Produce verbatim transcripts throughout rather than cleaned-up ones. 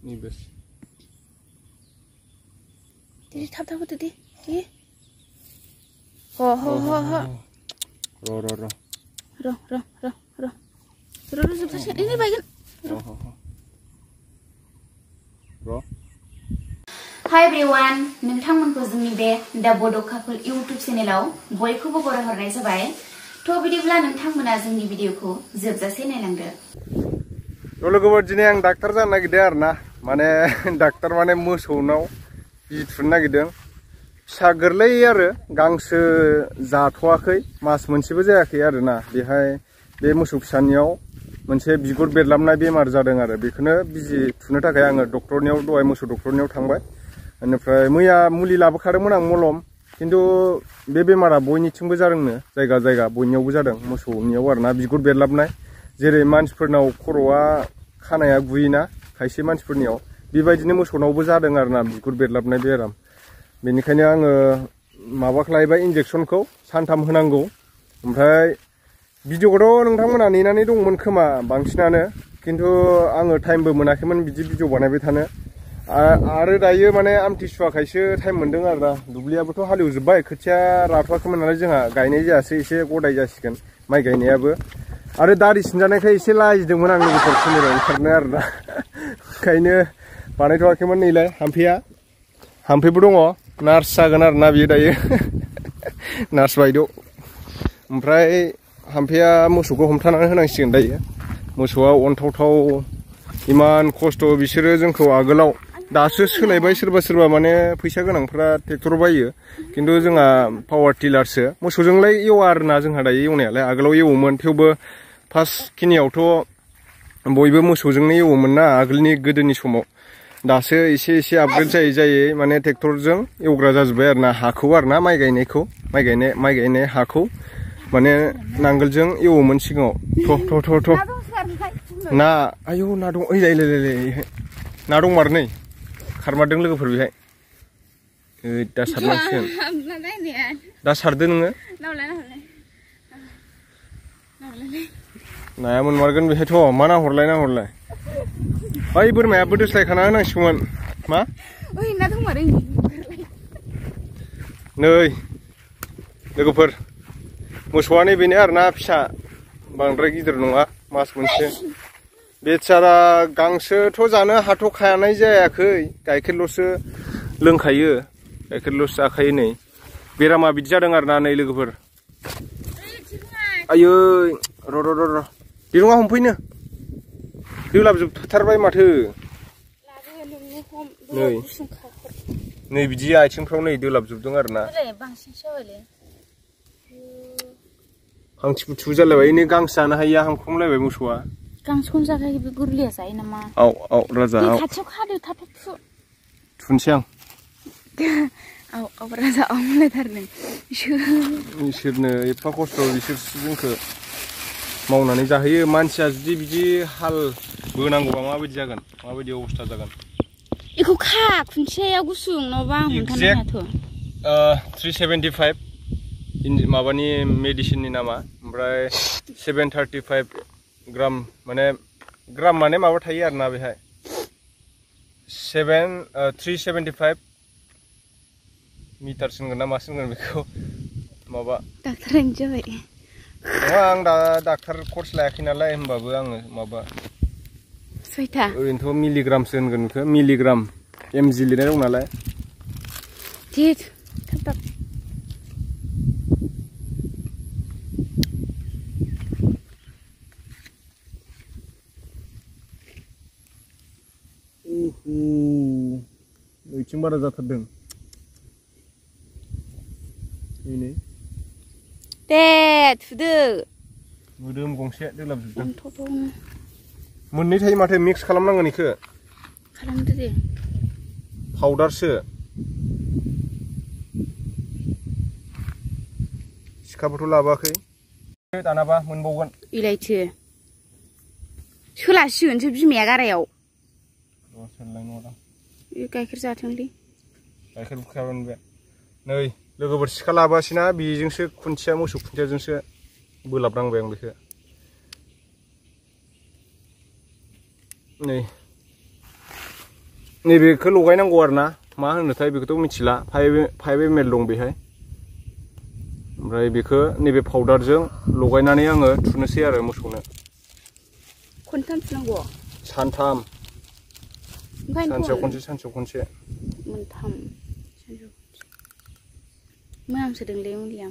Ni bes. Di thap thap tu di. Di. Ho ho ho ho. Ro ro ro. Ro ro ro ro. Ro ro sebentar ini bagian. Ro ro ro. Ro. Hi everyone, नोंथांमोनखौ जोंनि बे दा बड' carpel YouTube चेनेलाव बयखौबो बराय हरनाय जाबाय। थ' बिदिब्ला नोंथांमोना जोंनि भिडिअखौ जोबजासे नायलांदो। थ' लोगोफोर दिनै आं डाक्टार जानो नागिरदों आरो ना, माने डाक्टार माने मोसौनाव बिजि थुनो नागिरदों। फिसा गोरलै आरो गांसो जाथ'वाखै, मास मोनसेबो जायाखै आरो ना। बेहाय बे मोसौ फिसानियाव मोनसे बिगुर बेरलाबनाय बेमार जादों आरो बेखौनो बिजि थुनो थाखाय आङो डक्टरनियाव दहाय मोसौ डक्टरनियाव थांबाय। बेनिफ्राय मैया मुलि लाबोखादोंमोन आं मलम, खिन्थु बे बेमारा बयनिथिंबो जादोंनो, जायगा जायगा बयनियावबो जादों मोसौनियाव आरो ना। बिगुर बेरलाबनाय जेरै मानसिफोरनाव खर'आ खानाया गुयोना खायसे मानसिफोरनियाव, बेबायदिनो मोसौनावबो जादों आरो ना बिगुर बेरलाबनाय बेराम। बेनिखायनो आङो माबाखौ लायबाय, इन्जेक्सनखौ सानथाम होनांगौ। ओमफ्राय भिडिअखौथ' नोंथांमोना नेनानै दंमोन खोमा बांसिनानो, खिन्थु आङो टाइमबो मोनाखैमोन बिदि भिडिअ बानायबाय थानो। आरो दायो माने आमथिसुवाखायसो टाइम मोनदों आरो ना। दुब्लियाबोथ' हालेवजोब्बाय, खोथिया राथ'वाखैमोन नालाय जोंहा, गायनाय जायासै, एसे गदाय जासिगोन माइ गायनायाबो। आरो दारि सिनजानायखाय एसे लाजिदोंमोन आं लोगोफोर केमेरायाव ओंखारनो आरो ना, ओंखायनो बानायथ'वाखैमोन। नैलाय हाम्फेया, हाम्फेबो दङ, नार्स जागोन आरो ना बियो दायो नार्स बायद'। ओमफ्राय हाम्फेया मोसौखौ हमथानानै होनांसिगोन दायो। मोसौआ अनथावथाव इमान खस्थ', बिसोरो जोंखौ आगोलाव, दासो सोलायबाय सोरबा सोरबा माने फैसा गोनांफ्रा ट्रेक्टर बायो, खिन्थु जोंहा पावार टिलारसो। मोसौजोंलाय एवा आरो ना जोंहा दायो एवनायालाय, आगोलाव एवोमोन, थेवबो फार्स्ट खिनियावथ' बयबो मोसौजोंनो एवोमोन ना आगोलनि गोदोनि समाव। दासो एसे एसे आपग्रेड जायै जायै माने ट्रेक्टरजों एवग्रा जाजोब्बाय आरो ना, हाखौ आरो ना, माइ गायनायखौ, माइ गायनाय माइ गायनाय हाखौ माने नांगोलजों एवोमोन सिगाङाव। थ' थ' थ' थ' ना, आयौ ना दं, ओइ लाय लाय लाय ना दंमारो नै, खारमारदों लोगोफोर बेहाय। ओइ दा सारनांसिगोन, दा सारदो नोङो। नाया मोनमारगोन बेहायथ', मा ना हरलाय ना हरलाय। ओइ बोरमायाबो दोस्लायखाना होनांसिगौमोन। मा? नै लोगोफोर, मोसौआ नैबेनो आरो ना, फिसा, बांद्राय गिदिर नङा, मास मोनसे। बेचारा गांसोथ' जानो हाथ'खानाय जायाखै, गाइखेरल'सो लोंखायो, गाइखेरल'सो जाखायो। नै बेरामा बिदि जादों आरो ना नै लोगोफोर। आयै र' र' र' र' दिरुङा हमफैनो, दोलाबजोबथारबाय माथो। नै नै बिदि आथिंफ्राव नै दोलाबजोबदों आरो ना। हांथि बुथु जालायबाय, नै गांसो जानो हायिया हांख्रंलायबाय मोसौआ। गांसोखौनो जाखायो, बे गोरलैया जायो नामा? औ औ राजा, औ खाथियाव खादो, थाब थाब थु। थुनोसै आं। औ औ राजा, औ होनलायथारदों इसोरनो एफा खस्थ' बिसोरसो जोंखौ मावनानै जाहोयो। मानसिया जुदि बिदि हाल बोनांगौबा माबायदि जागोन, माबायदि अबस्था जागोन। बेखौ खा, खुन्थियाया गुसुं, नङाबा आं हमथानो हायाथ'। थ्रि सेभेन्टि फाइभ माबानि मेडिसिननि नामा, ओमफ्राय सेभेन थार्टि फाइभ ग्राम, माने ग्राम माने माबा थायो आरो ना बेहाय। Seven three seventy five metre होनगोन ना मा होनगोन बेखौ, माबा डाक्टारानो जाबाय। नङा, आं दा डाक्टार कर्स लायाखै नालाय, होमबाबो आङो माबा सयथा, ओरैनोथ' मिलिग्रामसो होनगोन बेखौ, मिलिग्राम एमजि लिरनाय दं नालाय। थिट थाब थाब। ओइथिं बारा जाथारदों। नै दे थुदो। मोदोम गंसे दोलाबजोबदों। अनथ'थ'नो मोननै थायो माथो, मिक्स खालामनांगोन बेखौ। खालामदो दे। पाउदारसो, सिखाबोथ' लाबोआखै, दानाबा मोनबावगोन। इलायथो सोलासिगोनसो बिमाया गारायाव। गाइखेर जाथोंलै, गाइखेर बुखायाबानो बे। नै लोगोफोर, सिखा लाबोआसैना, बेजोंसो खुन्थिया, मोसौ खुन्थियाजोंसो बोलाबनांबाय आं बेखौ। नै नैबेखौ लगायनांगौ आरो ना मा होनोथाय बेखौथ' मिथिला फाइभ एम एल दं बेहाय ओमफ्राय बेखौ नैबे पाउडारजों लगायनानै आङो थुनोसै आरो मोसौनो खनथाम थुनांगौ सानथाम सानसेयाव खनसे सानसेयाव खनसे मोनथाम मोनामसोदोंलै मुलिया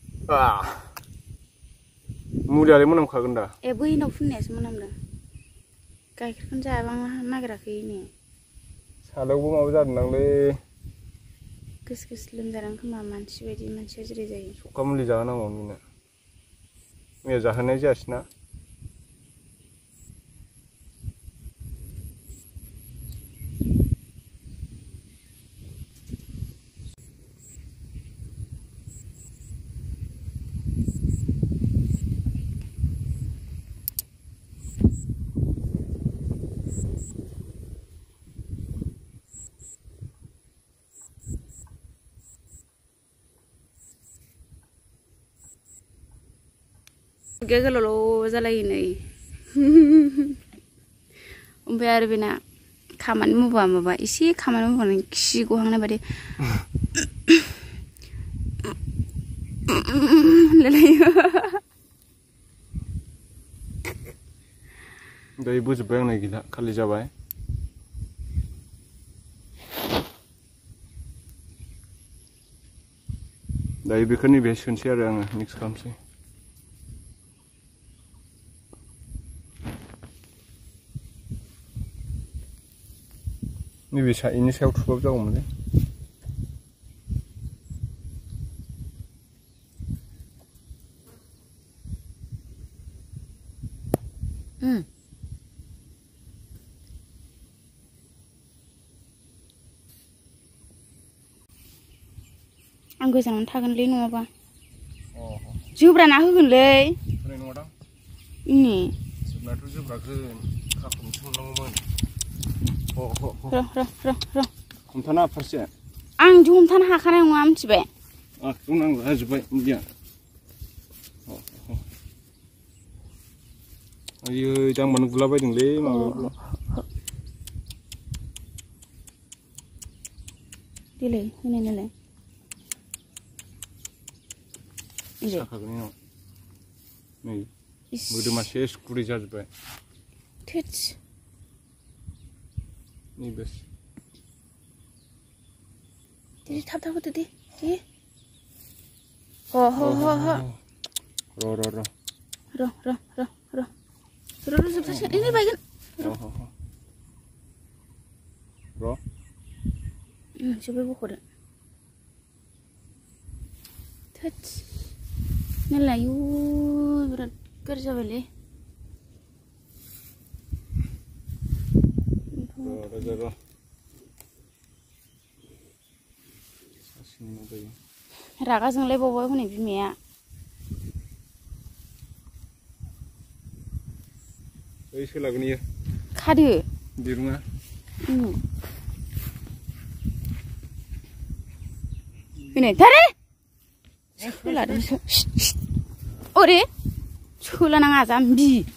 मुलियालाय मोनामखागोन दा ए बैनाव फुननायासो मोनामदों गाइखेरखौनो जाबां नागिराखै ने सालायावबो माबा जादोंदांलै गोस गोस लोमजादों खोमा मानसि बायदि मानसिया जेरै जायो सखा मुलि जाहोनांगौ बेनो मैया जाहोनाय जायासैना गेगोलावल' जालायो नै ओमफ्राय आरो बेना खामानि मावबा माबा एसे खामानि मावबानो खि गहांनाय बादि होनलायलायो दै बोजोब्बाय आंना गैला खालि जाबाय दायो बेखौ नैबे सोनसै आरो आङो मिक्स खालामसै नैबे साइडनि सायाव थुबाबो जागौमोनलै आं गोजानावनो थागोनलै नङाबा जोब्राना होगोनलै होनाय नङादां इनि जोबनायाथ' जोब्रागोन खाखनसो मोननांगौमोन र र र र हमथाना फारसे आं इदि हमथानो हाखानाय नङा मिथिबाय आखायाव नांला जोब्बाय मुलिया आयै दांबानो गुलाबायदोंलै माबायाव देलाय होनाय नालाय जाखागोन उनाव नै मोदोमा सेस गुरै जाजोब्बाय थोस नै बस दे थाब थाब होदो दे दे अ ह ह ह र र र र र र र र र जोबथारसिगोन ओइ बायगोन र र जोबोर बख'दो थोस नालायु बिराद गाज्रि जाबायलै रागा जोंलायबावबाय हनै बिमाया ओइ सोलागोन इयो खादो दिरुङा फैनाय थारे सोलादोंसो अरे सोला नाङा जाम्बि